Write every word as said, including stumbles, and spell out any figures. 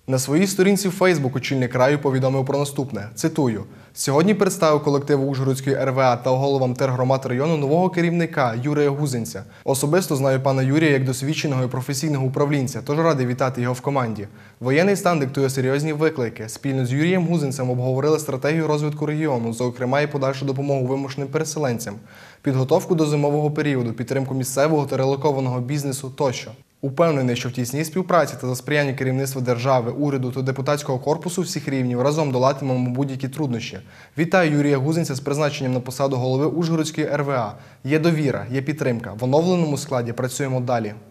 На своїй сторінці в Фейсбук очільник краю повідомив про наступне. Цитую. «Сьогодні представив колективу Ужгородської ер ве а та головам тергромад району нового керівника Юрія Гузенця. Особисто знаю пана Юрія як досвідченого і професійного управлінця, тож радий вітати його в команді. Воєнний стан диктує серйозні виклики. Спільно з Юрієм Гузенцем обговорили стратегію розвитку регіону, зокрема і подальшу допомогу вимушеним переселенцям, підготовку до зимового періоду, підтримку місцевого та релокованого бізнесу тощо. Упевнений, що в тісній співпраці та за сприяння керівництва держави, уряду та депутатського корпусу всіх рівнів разом долатимемо будь-які труднощі. Вітаю Юрія Гузенця з призначенням на посаду голови Ужгородської ер ве а. Є довіра, є підтримка. В оновленому складі працюємо далі».